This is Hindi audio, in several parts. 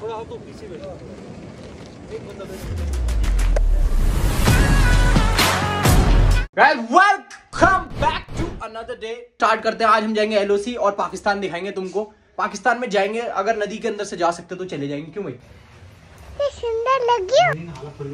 थोड़ा तो पीछे बैठो। Welcome back to another day. Start करते हैं। आज हम जाएंगे एलओसी और पाकिस्तान दिखाएंगे तुमको। पाकिस्तान में जाएंगे, अगर नदी के अंदर से जा सकते तो चले जाएंगे। क्यों भाई? सुंदर लगी।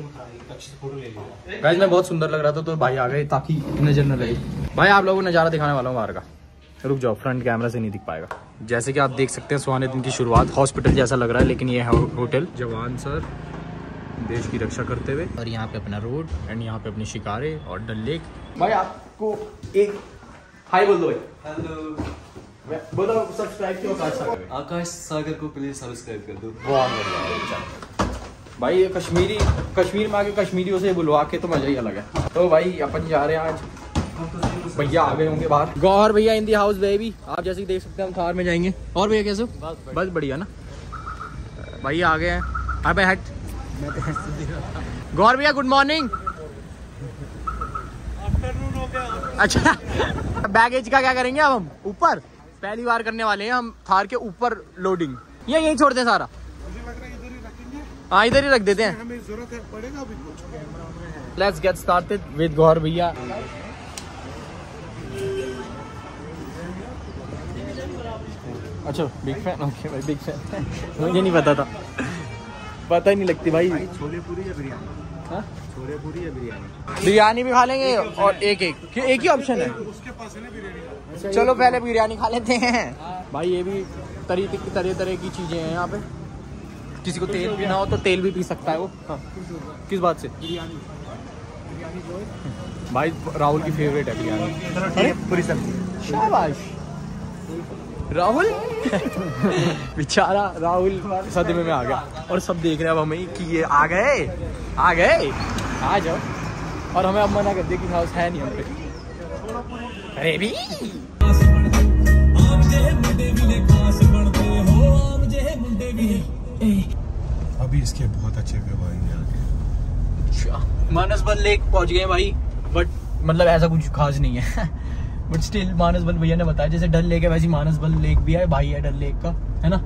गाइस मैं बहुत सुंदर लग रहा था तो भाई आ गए ताकि नजर न लगे। भाई आप लोगों को नजारा दिखाने वाला हूँ बाहर का। रुक जाओ, फ्रंट कैमरा से नहीं दिख पाएगा। जैसे कि आप देख सकते हैं सुहाने दिन की शुरुआत। हॉस्पिटल जैसा लग रहा है लेकिन ये है होटल। जवान सर देश की रक्षा करते हुए। और यहाँ पे अपना रोड एंड यहाँ पे अपने शिकारे और डल लेक। भाई आपको एक हाय बोल दो भाई। हेलो बोलो। सब्सक्राइब क्यों आकाश सागर को प्लीज सब्सक्राइब कर दो। बहुत बढ़िया भाई। ये कश्मीर में आके कश्मीरियों से बुलवा के तो मजा ही अलग है। तो भाई अपन जा रहे हैं आज। भैया आ गए होंगे बाहर। गौर भैया इन दी हाउस बेबी। आप जैसे देख सकते हैं हम कार में जाएंगे। और भैया कैसे हो? बस बढ़िया ना। भैया आ गए हैं। अबे हट। गौर भैया गुड मॉर्निंग। आफ्टरनून हो गया। अच्छा बैगेज का क्या करेंगे अब हम? ऊपर पहली बार करने वाले हैं हम थार के ऊपर लोडिंग। ये यहीं छोड़ते हैं सारा। मुझे लग रहा है इधर ही रखेंगे। हाँ इधर ही रख देते हैं। हमें जरूरत है पड़ेगा अभी कुछ। Let's get started with Gaur भैया। अच्छा बिग फैन। ओके भाई बिग फैन। मुझे नहीं पता था। पता ही नहीं लगती भाई। छोले पूरी या बिरयानी? हाँ? छोले पूरी या बिरयानी? बिरयानी भी खा लेंगे और एक ही ऑप्शन है। उसके पास है ना बिरयानी। चलो पहले बिरयानी खा लेते हैं। भाई ये भी तरह की चीजें हैं यहाँ पे। किसी को तेल पीना हो तो तेल भी पी सकता है वो। हाँ। किस बात से? बिरयानी जो है भाई राहुल की फेवरेट है बिरयानी। अरे पूरी सब्जी। शाबाश राहुल। बेचारा राहुल सदमे में आ गया। और सब देख रहे हैं अब हमें कि ये आ गए आ जाओ। और हमें अब मना कर दिया कि हाउस है नहीं हम पे। अरे भी अभी इसके बहुत अच्छे व्यू आएंगे आगे। मानसबल लेक पहुंच गए भाई। बट मतलब ऐसा कुछ खास नहीं है। बट स्टिल मानसबल भैया ने बताया जैसे डल लेक है वैसे मानसबल लेक भी है। भाई है डल लेक का, है ना?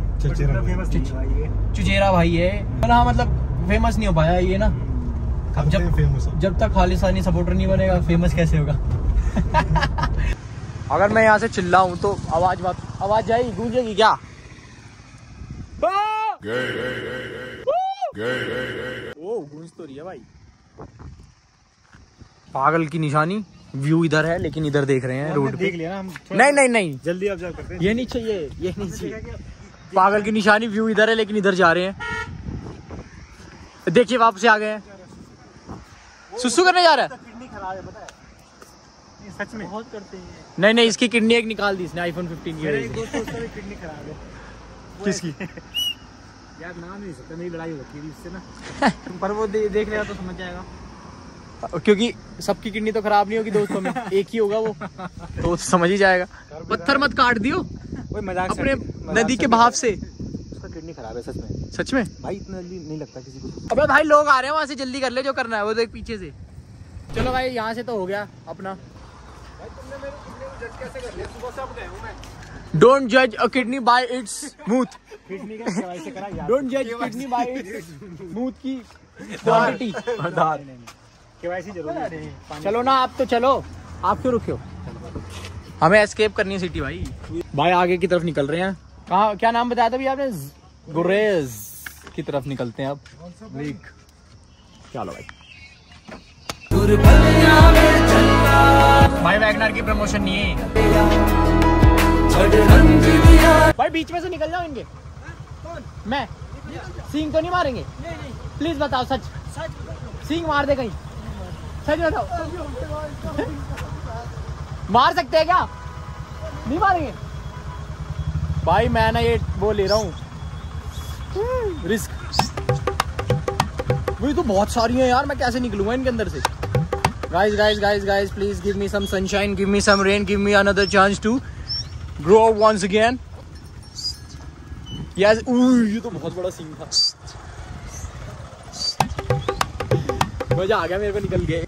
चुचेरा भाई है ना। मतलब फेमस नहीं हो पाया ये ना। अब जब तक खालिस्तानी सपोर्टर नहीं बनेगा फेमस कैसे होगा? अगर मैं यहाँ से चिल्लाऊं तो आवाज जाएगी, गूंजेगी क्या? ओ गूंज तो रही है भाई। पागल की निशानी। व्यू इधर है लेकिन इधर देख रहे हैं रोड पे। देख लिया ना हम। नहीं जल्दी ऑब्जर्व करते हैं। ये नहीं चाहिए। पागल की निशानी। व्यू इधर है लेकिन इधर जा रहे हैं। देखिए वापस आ गए हैं। सुसु करने जा रहा है। किडनी खराब है पता है? सच में बहुत करते हैं। नहीं इसकी किडनी एक निकाल दी इसने आईफोन 15 की वजह से। उसका भी किडनी खराब है। किसकी? यार नाम नहीं सकता, मेरी लड़ाई होती है इससे ना। पर वो देख लेगा तो समझ जाएगा। क्योंकि सबकी किडनी तो खराब नहीं होगी दोस्तों में। एक ही होगा वो तो समझ ही जाएगा। पत्थर मत काट दियो अपने नदी के बहाव से। उसका किडनी खराब है सच में भाई। इतना जल्दी नहीं लगता किसी को। अबे भाई लोग आ रहे हैं वहां से। जल्दी कर ले जो करना है वो देख पीछे से। चलो भाई यहाँ से तो हो गया अपना। डोंट जज a kidney by its smooth. Don't जज किडनी बाय इट्स स्मूथ की क्वांटिटी। केवाईसी जरूरी है। चलो ना आप तो चलो। आप क्यों रुके हो? हमें एस्केप करनी है सिटी भाई। भाई आगे की तरफ निकल रहे हैं। कहाँ क्या नाम बताया था भी आपने? गुरेज की तरफ निकलते हैं अब। लीक चलो भाई वैगनर की प्रमोशन नहीं है भाई। बीच में से निकल जाओ इनके। मैं सींग तो नहीं मारेंगे? प्लीज बताओ सच। सींग मार दे कहीं। सच बताओ। मार सकते हैं क्या? नहीं मारेंगे भाई। मैं ना ये वो ले रहा हूँ रिस्क। वही तो बहुत सारी है यार। मैं कैसे निकलूंगा इनके अंदर से? Guys please give me some sunshine, give me some rain, give me another chance to grow once again. Yes ये तो बहुत बड़ा सीन था। मजा आ गया मेरे को निकल के।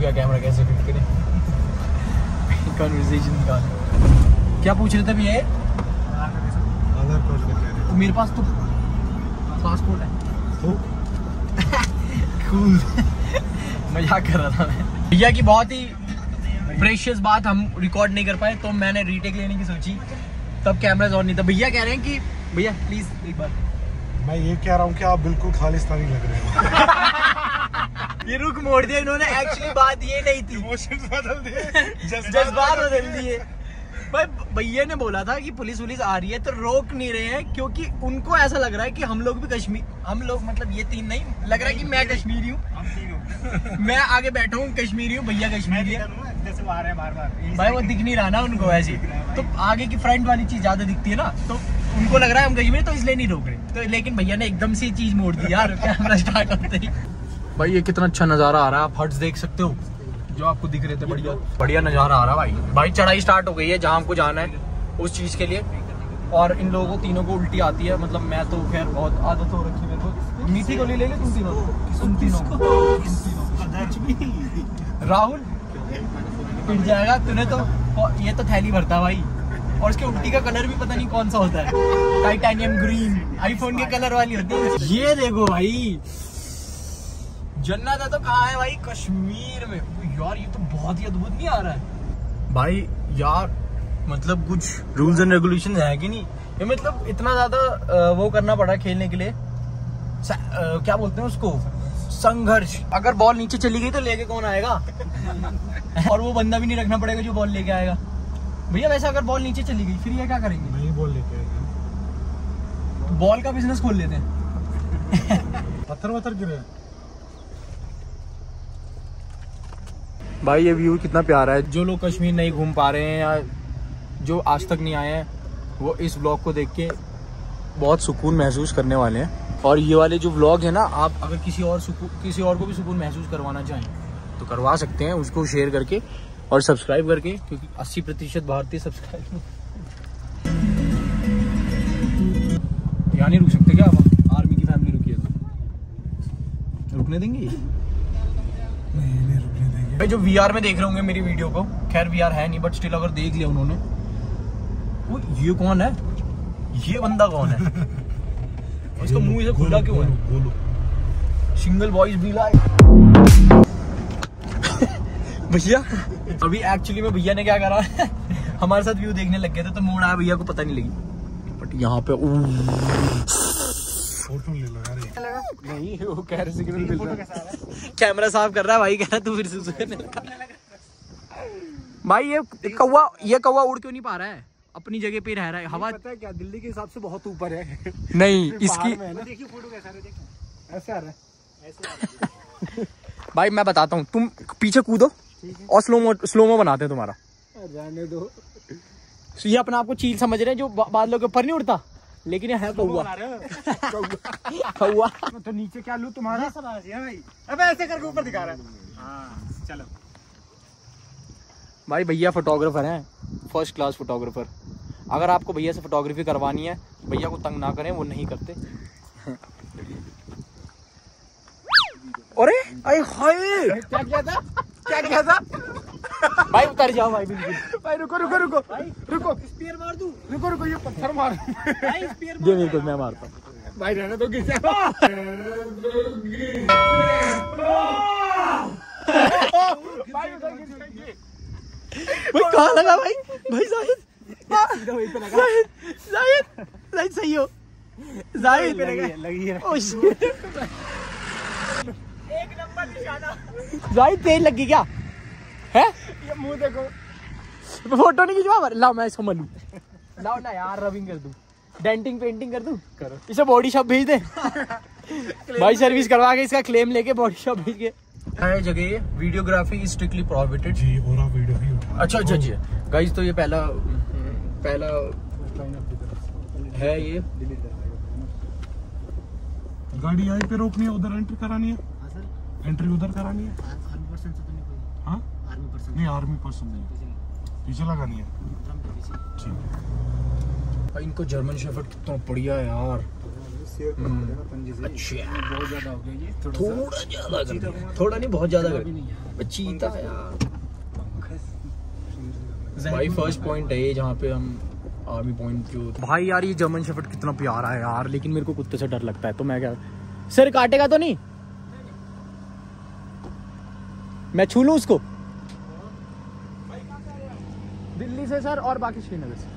गया कैमरा कैसे फिट करें। कन्वर्सेशन निकाल। क्या पूछ रहे थे भैया? आधार कार्ड का कह रहे तो मेरे पास तो पासपोर्ट है। कूल। मजाक कर रहा था मैं। भैया की बहुत ही प्रेशियस बात हम रिकॉर्ड नहीं कर पाए, तो मैंने रीटेक लेने की सोची, तब कैमराज ऑन नहीं था। भैया कह रहे हैं कि भैया प्लीज एक बार। मैं ये कह रहा हूँ कि आप बिल्कुल खालिस्तानी लग रहे हो। ये रुक मोड़ दिया इन्होंने, एक्चुअली बात ये नहीं थी। इमोशंस बदल दिए, जज्बात बदल दिए। भाई भैया ने बोला था कि पुलिस आ रही है तो रोक नहीं रहे हैं, क्योंकि उनको ऐसा लग रहा है कि हम लोग भी कश्मीर, हम लोग मतलब ये तीन नहीं लग रहा है कि मैं कश्मीरी हूँ। मैं आगे बैठा हूँ कश्मीरी हूँ, भैया कश्मीरी है। भाई वो दिख नहीं रहा ना उनको ऐसे, तो आगे की फ्रंट वाली चीज ज्यादा दिखती है ना, तो उनको लग रहा है हम कश्मीरी, तो इसलिए नहीं रोक रहे। तो लेकिन भैया ने एकदम से चीज मोड़ दी यार कैमरा स्टार्ट होते ही। भाई ये कितना अच्छा नजारा आ रहा है, आप हट्स देख सकते हो जो आपको दिख रहे थे। बढ़िया बढ़िया नजारा आ रहा है भाई चढ़ाई स्टार्ट हो गई है जहाँ हमको जाना है उस चीज के लिए। और इन लोगों को तीनों को उल्टी आती है, मतलब मैं तो खैर बहुत आदत हो रखी है मेरे को। मीठी गोली ले ले तुम तीनों राहुल पिट जाएगा तूने तो। ये तो थैली भरता भाई, और उसके उल्टी का कलर भी पता नहीं कौन सा होता है, टाइटेनियम ग्रीन, आईफोन के कलर वाली होती है। ये देखो भाई जन्नत है तो कहाँ है भाई? कश्मीर में। यार ये तो बहुत ही अद्भुत नहीं आ रहा है भाई यार, मतलब कुछ रूल्स एंड रेगुलेशन है कि नहीं? ये मतलब इतना ज्यादा वो करना पड़ा खेलने के लिए, क्या बोलते हैं उसको, संघर्ष। अगर बॉल नीचे चली गई तो लेके कौन आएगा? और वो बंदा भी नहीं रखना पड़ेगा जो बॉल लेके आएगा। भैया वैसे अगर बॉल नीचे चली गई फिर ये क्या करेंगे? नहीं बॉल लेके आएगा, बॉल का बिजनेस खोल लेते हैं। पत्थर गिरे। भाई ये व्यू कितना प्यारा है। जो लोग कश्मीर नहीं घूम पा रहे हैं या जो आज तक नहीं आए हैं, वो इस व्लॉग को देख के बहुत सुकून महसूस करने वाले हैं। और ये वाले जो व्लॉग है ना, आप अगर किसी और को भी सुकून महसूस करवाना चाहें तो करवा सकते हैं, उसको शेयर करके और सब्सक्राइब करके, क्योंकि 80% भारतीय सब्सक्राइब। यहाँ नहीं रुक सकते क्या आप? आर्मी की फैमिली रुकी है तो रुकने देंगे? नहीं रुकने देंगे भाई। जो VR में देख रहे होंगे मेरी वीडियो को, खैर VR है नहीं बट स्टिल अगर देख लिया उन्होंने, वो ये कौन है? ये बंदा कौन है? उसका मुंह इसे खुला क्यों है? बोलो। सिंगल वॉइस भी लाइक। भैया अभी एक्चुअली में भैया ने क्या करा है, हमारे साथ व्यू देखने लग गए थे तो मोड़ आया, भैया को पता नहीं लगी। बट यहाँ पे फोटो ले लो यार। नहीं वो कह रहे कैमरा साफ कर रहा है भाई, कह रहा तू फिर सुसु करने लगा। भाई ये कौवा उड़ क्यों नहीं पा रहा है? अपनी जगह पे रह रहा है। हवा पता है क्या, दिल्ली के हिसाब से बहुत ऊपर है। नहीं इसकी देखिए फोटो कैसा है, ऐसे आ रहा है, ऐसे भाई मैं बताता हूँ, तुम पीछे कूदो और स्लोमो बनाते हैं तुम्हारा। जाने दो। ये अपने आप को चील समझ रहे हैं जो बादलों के ऊपर नहीं उड़ता, लेकिन ये है कौवा। कौवा तो नीचे क्या लूं तुम्हारा? भाई अबे ऐसे करके ऊपर दिखा रहा है। हाँ चलो भाई भैया फोटोग्राफर हैं, फर्स्ट क्लास फोटोग्राफर। अगर आपको भैया से फोटोग्राफी करवानी है, भैया को तंग ना करें, वो नहीं करते। अरे अरे हाय क्या किया था? क्या किया था? भाई उतर जाओ भाई बिल्कुल। भाई रुको स्पीयर मार दूं। रुको ये पत्थर मार। भाई स्पीयर दे मेरे को, मैं मारता हूँ। भाई रहने दो। किसे भाई कहाँ लगा भाई? भाई जाहिद सही हो। जाहिद लगी है। एक नंबर निशाना। जाहिद तेज लगी क्या है? ये मुंह देखो। फोटो नहीं खिंचवा, लाओ मैं इसको मलूं। लाओ ना यार, रबिंग कर दूं, डेंटिंग पेंटिंग कर दूं। करो, इसे बॉडी शॉप भेज दे। भाई सर्विस करवा के इसका क्लेम लेके बॉडी शॉप भेज के। है जगह वीडियोग्राफी इज स्ट्रिक्टली प्रोहिबिटेड जी, और आप वीडियो ही उठा। अच्छा जी गाइस, तो ये पहला है। ये गाड़ी आई पे रोकनी है, उधर एंट्री करानी है। एंट्री उधर करानी है। हाँ नहीं, आर्मी पर्सन नहीं, पीछे लगानी है। भाई इनको जर्मन शेफर्ड कितना बढ़िया है यार। शेयर करना पड़ेगा पंजी से। अच्छा बहुत ज्यादा हो गया ये, थोड़ा ज्यादा कर दिया, थोड़ा नहीं बहुत ज्यादा कर दिया। चीता है यार भाई। फर्स्ट पॉइंट है ये जहाँ पे हम आर्मी पॉइंट के होते। भाई यार ये जर्मन शेफर्ड कितना प्यारा है यार, लेकिन मेरे को कुत्ते से डर लगता है, तो मैं क्या, सिर काटेगा तो नहीं? मैं छू लूं उसको? दिल्ली से सर, और बाकी श्रीनगर से।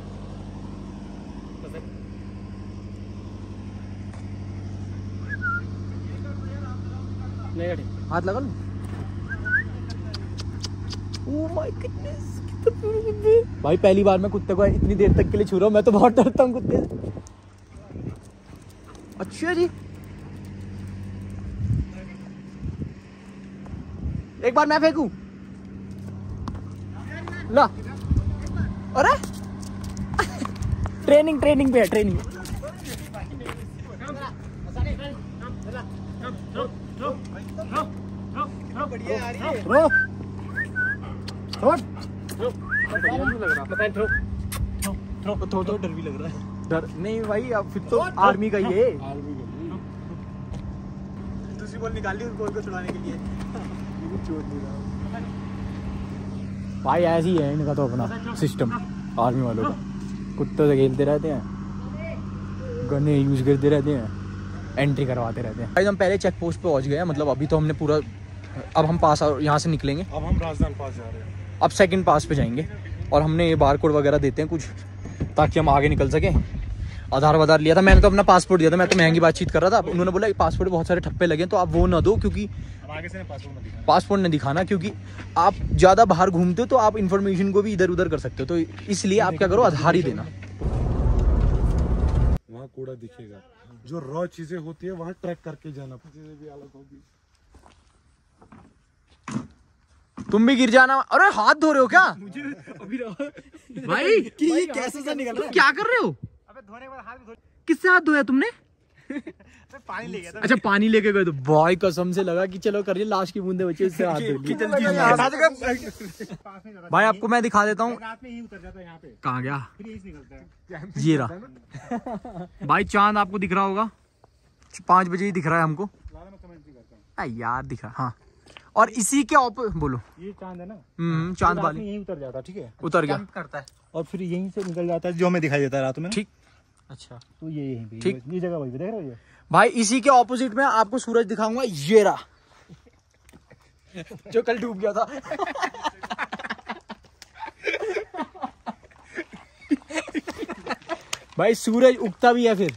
हाथ लगा लूं? ओह माय गुडनेस, कितना प्यारा कुत्ते। भाई पहली बार मैं कुत्ते को इतनी देर तक के लिए छू रहा हूँ, मैं तो बहुत डरता हूँ कुत्ते से। अच्छा जी, एक बार मैं फेंकूं? ला, अरे ट्रेनिंग पे है, ट्रेनिंग। थोड़ा डर भी लग रहा है। डर नहीं भाई, अब फिर तो आर्मी का ही है। दूसरी बॉल निकाल ली उस बॉल को छुड़ाने के लिए। भाई ऐसी है इनका तो अपना सिस्टम आर्मी वालों का, कुत्तों से खेलते रहते हैं, गन्ने यूज करते रहते हैं, एंट्री करवाते रहते हैं। हम पहले चेक पोस्ट पे पहुंच गए हैं, मतलब अभी तो हमने पूरा, अब हम पास यहाँ से निकलेंगे। अब हम राजस्थान पास जा रहे हैं। अब सेकंड पास पे जाएंगे और हमने ये बार कोड वगैरह देते हैं कुछ, ताकि हम आगे निकल सकें। आधार वाधार लिया था मैंने, तो अपना पासपोर्ट दिया था, मैं तो महंगी बातचीत कर रहा था। उन्होंने बोला पासपोर्ट बहुत सारे ठप्पे लगे, तो आप वो ना दो, क्योंकि आगे से पासपोर्ट नहीं दिखाना, क्योंकि आप ज़्यादा बाहर घूमते हो तो आप इन्फॉर्मेशन को भी इधर उधर कर सकते हो, तो इसलिए आप क्या करो, आधार ही देना। वहाँ कूड़ा दिखेगा, जो रॉ चीजें होती है वहाँ ट्रैक करके जाना, चीजें भी अलग होगी। तुम भी गिर जाना। अरे हाथ धो रहे हो क्या? भाई कि ये कैसे से निकल रहा है? क्या कर रहे हो? अबे धोने के बाद हाथ भी धो। किससे हाथ धोया तुमने? पानी ले गया था। अच्छा पानी लेके गए तो भाई कसम से लगा कि चलो करिए, लाश की बूंदे बचे, इससे हाथ धो लिए। भाई आपको मैं दिखा देता हूँ। रात में ही उतर जाता है यहाँ पे। कहाँ गया? फिर यही से निकलता है। ये रहा भाई, चांद आपको दिख रहा होगा, 5 बजे ही दिख रहा है हमको। मैं कमेंट नहीं करता हूँ यार दिखा, हाँ। और इसी के बोलो, ये चांद है ना, चांद वाली यही उतर जाता है, ठीक है, उतर गया करता है और फिर यहीं से निकल जाता है, जो हमें दिखाई देता है रात में। ठीक, अच्छा तो ये यहीं पे, ठीक। ये जगह वही पे देख रहे हो ये भाई। इसी के ऑपोजिट में आपको सूरज दिखाऊंगा, ये रहा जो कल डूब गया था। भाई सूरज उगता भी है फिर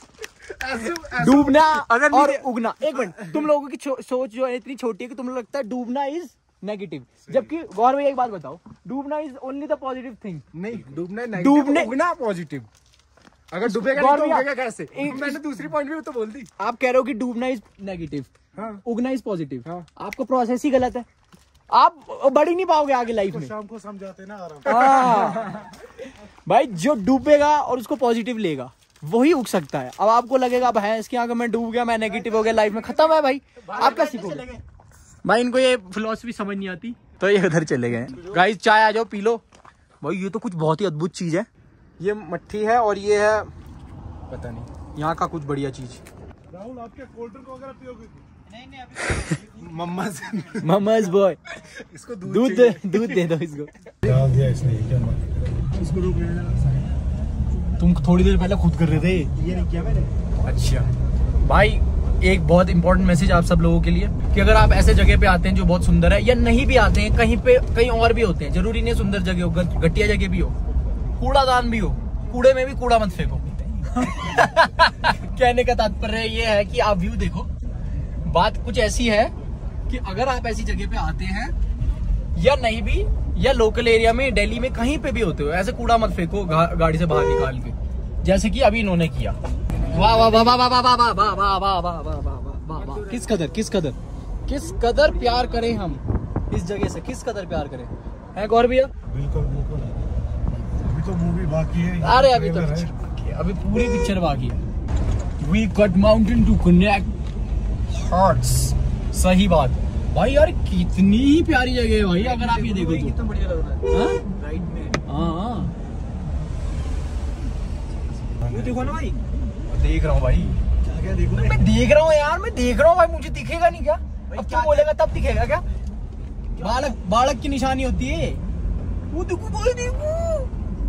डूबना अगर और उगना। एक मिनट, तुम लोगों की सोच जो है इतनी छोटी है कि तुम्हें लगता है डूबना इज नेगेटिव, जबकि गौर भैया एक बात बताओ, डूबना is only the positive thing. नहीं, डूबने उगना पॉजिटिव। अगर डूबेगा नहीं तो उगेगा कैसे? मैंने दूसरी पॉइंट भी तो बोल दी। आप कह रहे हो कि डूबना इज नेगेटिव, उगना इज पॉजिटिव। हाँ। आपका प्रोसेस ही गलत है, आप बढ़ ही नहीं पाओगे आगे लाइफ में। शाम को समझाते ना आराम। भाई जो डूबेगा और उसको पॉजिटिव लेगा वही उग सकता है। अब आपको लगेगा भैंस की आंख में डूब गया, मैं नेगेटिव हो गया, लाइफ में खत्म है भाई। आप क्या सीखोगे? भाई इनको ये फिलॉसफी समझ नहीं आती, तो ये उधर चले गए। गाइस चाय आ जाओ पी लो। भाई ये तो कुछ बहुत ही अद्भुत चीज है, ये मट्ठी है और ये है पता नहीं यहाँ का कुछ बढ़िया चीज। राहुल आपके कोल्ड ड्रिंक वगैरह पियोगे? नहीं अभी मम्मा's boy, इसको दूध दे दो इसको। डाल दिया इसने, इसको रोक लेना। तुम थोड़ी देर पहले खुद कर रहे थे, ये नहीं किया मैंने। अच्छा भाई, एक बहुत इंपॉर्टेंट मैसेज आप सब लोगों के लिए कि अगर आप ऐसे जगह पे आते हैं जो बहुत सुंदर है, या नहीं भी आते हैं, कहीं और भी होते हैं, जरूरी नहीं सुंदर जगह हो, घटिया जगह भी हो, कूड़ादान भी हो, कूड़े में भी कूड़ा मत फेंको। कहने का तात्पर्य ये है कि आप व्यू देखो। बात कुछ ऐसी है कि अगर आप ऐसी जगह पे आते हैं या नहीं भी, या लोकल एरिया में, दिल्ली में कहीं पे भी होते हो, ऐसे कूड़ा मत फेंको गाड़ी से बाहर निकाल के, जैसे कि अभी इन्होंने किया। वाह वाह वाह वाह वाह वाह वाह वाह वाह वाह वाह वाह वाह वाह, किस कदर प्यार करें हम इस जगह से, किस कदर प्यार करें, है गौर भैया? बिल्कुल बिल्कुल, अभी तो मूवी बाकी है। अरे अभी तो पिक्चर बाकी है, अभी पूरी पिक्चर बाकी है। We cut mountain to connect hearts, सही बात भाई। यार कितनी ही प्यारी जगह है भाई, अगर आप ये देखो तो कितना बढ़िया लग रहा है राइट में। हाँ देखो ना भाई, देख रहा हूँ भाई, मैं देख रहा हूँ यार, मैं देख रहा हूँ भाई, मुझे दिखेगा नहीं क्या? अब क्या बोलेगा तब दिखेगा क्या? बालक की निशानी होती है वो। देखो भाई, देखो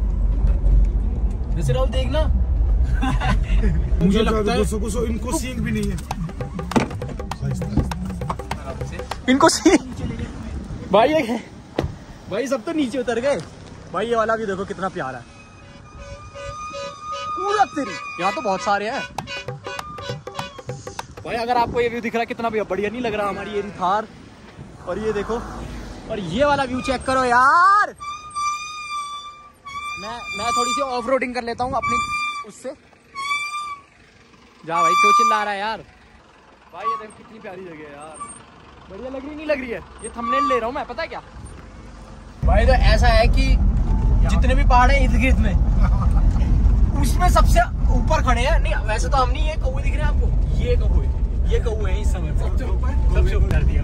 जैसे राहुल देखना। मुझे लगता है इनको सींग भी नहीं है। इनको भाई ये भाई सब तो नीचे उतर गए भाई। ये वाला भी देखो कितना प्यारा है पूरा तेरी। यहाँ तो बहुत सारे हैं भाई। अगर आपको ये व्यू दिख रहा है कितना बढ़िया नहीं लग रहा हमारी ये थार। और ये देखो, और ये वाला व्यू चेक करो यार। मैं थोड़ी सी ऑफ रोडिंग कर लेता हूँ अपनी उससे। जा भाई, क्यों चिल्ला रहा है यार? भाई ये देखो कितनी प्यारी जगह है यार। बढ़िया लग रही नहीं लग रही है? ये थंबनेल ले रहा हूँ मैं, पता है क्या भाई? तो ऐसा है कि जितने भी पहाड़ हैं इर्द गिर्द में, उसमें सबसे ऊपर खड़े हैं। नहीं वैसे तो हम नहीं, ये कौवे दिख रहे हैं आपको? ये कौवे हैं इस समय सबसे ऊपर दिया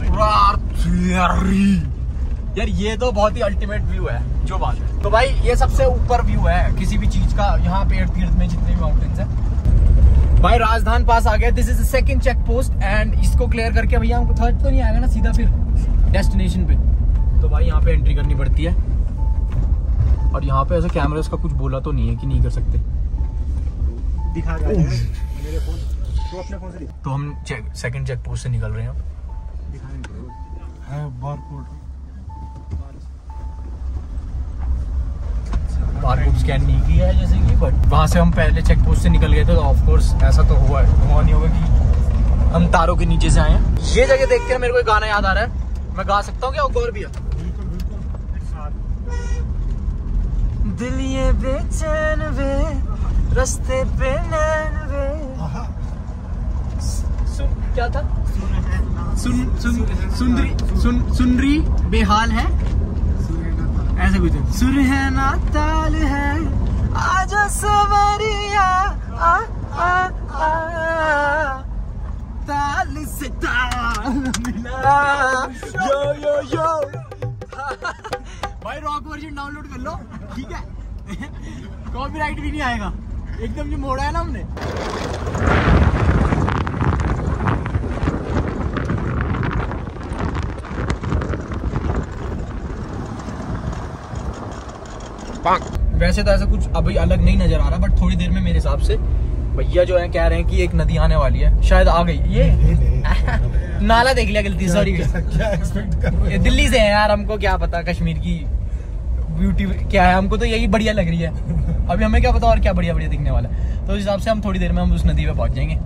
यार। ये तो बहुत ही अल्टीमेट व्यू है जो बात है। तो भाई ये सबसे ऊपर व्यू है किसी भी चीज का यहाँ पे इर्द गिर्द में जितने भी माउंटेन्स है। भाई राजधान पास आ गया। This is the second check post and इसको क्लियर करके भैया हमको थर्ड तो नहीं आएगा ना सीधा फिर डेस्टिनेशन पे। तो भाई यहाँ पे एंट्री करनी पड़ती है। और यहाँ पे ऐसे कैमरास का कुछ बोला तो नहीं है कि नहीं कर सकते। दिखा मेरे फोन तो अपने फोन से दिखा। तो हम सेकंड चेक पोस्ट से निकल रहे हैं। बारकोड स्कैन नहीं किया है जैसे कि, बट वहां से हम पहले चेक पोस्ट से निकल गए थे। तो ऑफ कोर्स ऐसा तो हुआ नहीं होगा कि हम तारों के नीचे से आए हैं। ये जगह देख के मेरे को एक गाना याद आ रहा है। मैं गा सकता हूँ क्या गौर भैया? दिल ये बेचैन वे रास्ते पे नैन वे। क्या था? सुनरी बेहाल है ऐसा कुछ। सुरहना ताल है आजा सवरिया ताल से ताल मिला। यो भाई रॉक वर्जन डाउनलोड कर लो, ठीक है? कॉपीराइट भी नहीं आएगा। एकदम जो मोड़ा है ना हमने। वैसे तो ऐसा कुछ अभी अलग नहीं नजर आ रहा, बट थोड़ी देर में मेरे हिसाब से भैया जो है कह रहे हैं कि एक नदी आने वाली है। शायद आ गई। ये नाला देख लिया गलती, सॉरी। दिल्ली से है यार, हमको क्या पता कश्मीर की ब्यूटी क्या है। हमको तो यही बढ़िया लग रही है। अभी हमें क्या पता और क्या बढ़िया बढ़िया दिखने वाला है। तो उस हिसाब से हम थोड़ी देर में हम उस नदी पे पहुंच जाएंगे।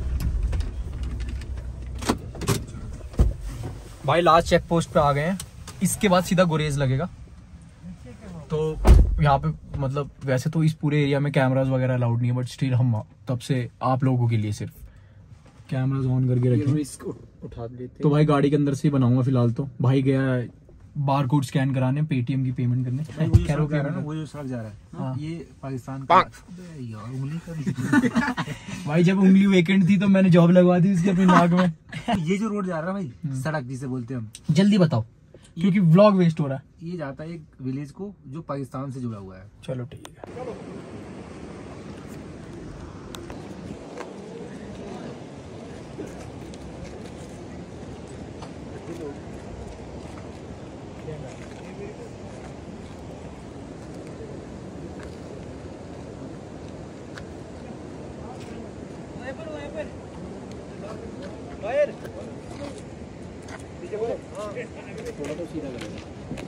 भाई लास्ट चेक पोस्ट पे आ गए हैं। इसके बाद सीधा गुरेज लगेगा। तो यहाँ पे मतलब वैसे तो इस पूरे एरिया में कैमरास वगैरह अलाउड नहीं है, बट स्टिल हम तब से आप लोगों के लिए सिर्फ कैमरास ऑन करके रखें। उठा लेते। तो भाई गाड़ी के अंदर से ही बनाऊंगा फिलहाल। तो भाई गया बार कोड स्कैन कराने, पेटीएम की पेमेंट करने। वो जो सड़क जा रहा है, हाँ। ये पाकिस्तान का यार उंगली कर। भाई जब उंगली वेकेंट थी तो मैंने जॉब लगवा दी उसकी अपनी नाक में। ये जो रोड जा रहा है भाई, सड़क जिसे बोलते हैं हम, जल्दी बताओ क्योंकि व्लॉग वेस्ट हो रहा है। ये जाता है एक विलेज को जो पाकिस्तान से जुड़ा हुआ है। चलो ठीक है। थोड़ा तो सीधा करेगा।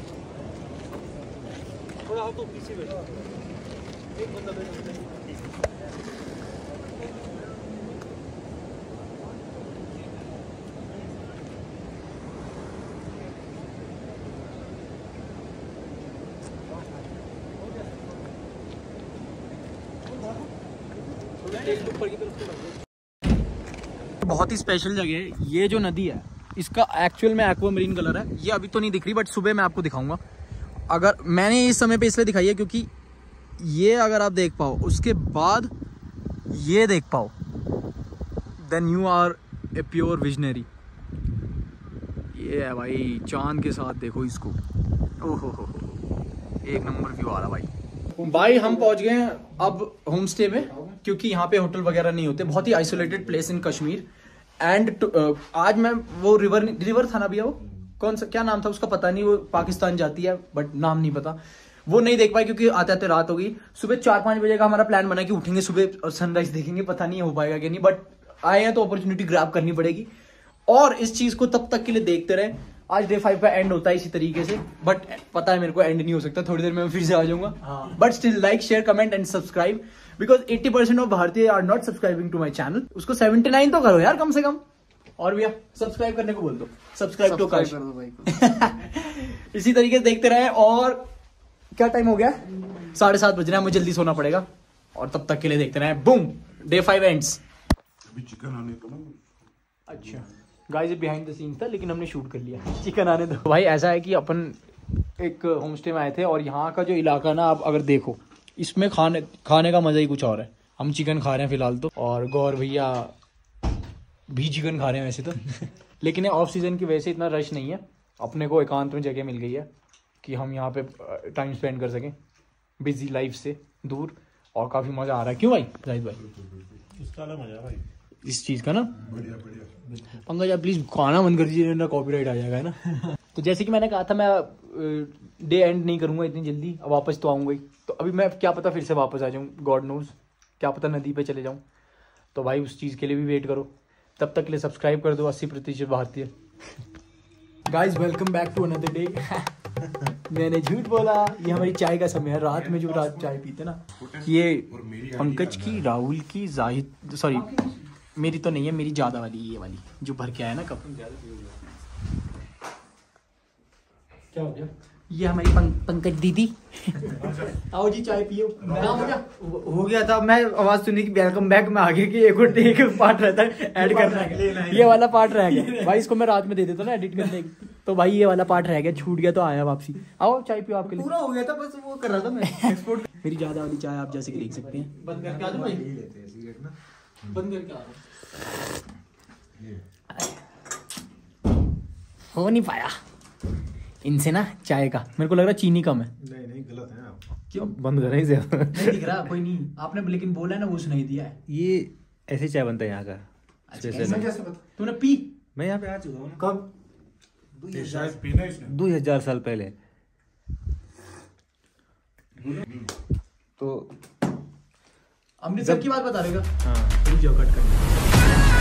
थोड़ा तो पीछे बैठो। एक बंदा बैठो। बहुत ही स्पेशल जगह है ये जो नदी है। इसका एक्चुअल में एक्वा मरीन कलर है। ये अभी तो नहीं दिख रही, बट सुबह मैं आपको दिखाऊंगा। अगर मैंने इस समय पे इसलिए दिखाई है क्योंकि ये अगर आप देख पाओ उसके बाद ये देख पाओ, then you are a pure visionary. ये है भाई चांद के साथ, देखो इसको। ओहो हो एक नंबर व्यू आ रहा भाई। भाई हम पहुंच गए हैं अब होम स्टे में। क्योंकि यहाँ पे होटल वगैरह नहीं होते, बहुत ही isolated place in Kashmir. And आज मैं वो रिवर था ना भैया, वो कौन सा क्या नाम था उसका पता नहीं, वो पाकिस्तान जाती है बट नाम नहीं पता, वो नहीं देख पाए क्योंकि आते आते रात हो गई। सुबह 4-5 बजे का हमारा प्लान बना कि उठेंगे सुबह और सनराइज देखेंगे, पता नहीं हो पाएगा कि नहीं, बट आए हैं तो अपॉर्चुनिटी ग्रैब करनी पड़ेगी और इस चीज को तब तक के लिए देखते रहे। आज डे 5 का एंड होता है इसी तरीके से, बट पता है मेरे को एंड नहीं हो सकता, थोड़ी देर में मैं फिर से आ जाऊंगा। But still like share comment and subscribe, because 80% of भारतीय are not subscribing to my channel. उसको 79 तो करो यार कम से कम। और भैया सब्सक्राइब करने को बोल दो, सब्सक्राइब टू कर दो भाई को। इसी तरीके से देखते रहे। और क्या टाइम हो गया, 7:30 बज रहे हैं, मुझे जल्दी सोना पड़ेगा और तब तक के लिए देखते रहे। Boom, day 5 ends. अभी चिकन आने को ना। अच्छा गाइस, ये बिहाइंड द सीन्स था लेकिन हमने शूट कर लिया। चिकन आने दो भाई। ऐसा है कि अपन एक होमस्टे में आए थे और यहाँ का जो इलाका ना, आप अगर देखो इसमें खाने का मजा ही कुछ और है। हम चिकन खा रहे हैं फिलहाल तो, और गौर भैया भी चिकन खा रहे हैं वैसे तो लेकिन ऑफ सीजन की वजह से इतना रश नहीं है। अपने को एकांत में जगह मिल गई है कि हम यहाँ पे टाइम स्पेंड कर सकें बिजी लाइफ से दूर, और काफी मजा आ रहा है। क्यों भाई जाहिद भाई? इसका अलग मजा भाई, इस चीज का ना। बढ़िया बढ़िया। पंकज आप प्लीज खाना बंद कर दीजिए ना, कॉपीराइट आ जाएगा है ना। तो जैसे कि मैंने कहा था, मैं डे एंड नहीं करूंगा इतनी जल्दी, अब वापस तो आऊंगा ही। तो अभी मैं क्या पता फिर से वापस आ जाऊं, गॉड नोज, क्या पता नदी पे चले जाऊं। तो भाई उस चीज़ के लिए भी वेट करो, तब तक के लिए सब्सक्राइब कर दो 80% भारतीय। Guys welcome back to another day. मैंने झूठ बोला, ये हमारी चाय का समय है, रात में जो रात चाय पीते ना। ये पंकज की, राहुल की, जाहिद, सॉरी मेरी तो नहीं है, मेरी ज्यादा वाली, ये वाली जो भर के आया ना कप। क्या हो गया? ये हमारी पंकज दीदी। आओ जी चाय पियो। हो गया था, मैं आवाज सुनी कि वेलकम बैक में आगे की एक पार्ट रहता है ऐड करना है, ये वाला पार्ट रह गया भाई। इसको मैं रात में दे देता ना एडिट करने, तो भाई ये वाला पार्ट रह गया, छूट गया तो आया वापसी। आओ चाय पियो, आपके लिए पूरा हो गया था, बस वो कर रहा था मैं एक्सपोर्ट। मेरी ज्यादा वाली चाय आप जैसे कि देख सकते हैं। बंद करके आ जाओ भाई, बंद करके आ जाओ। हो नहीं पाया इनसे ना चाय का, मेरे को लग रहा चीनी कम है। नहीं गलत है आप। क्यों बंद करें इसे? नहीं दिख रहा, कोई नहीं, आपने लेकिन बोला है ना, वो सुनाई दिया है। ये ऐसे चाय बनता है यहाँ का। कैसे तूने पी? मैं यहाँ पे आ चुका हूँ। कब? शायद पीना इसने 2000 साल पहले। तो अमृतसर की बात बता रहेगा। हाँ, जो कट कर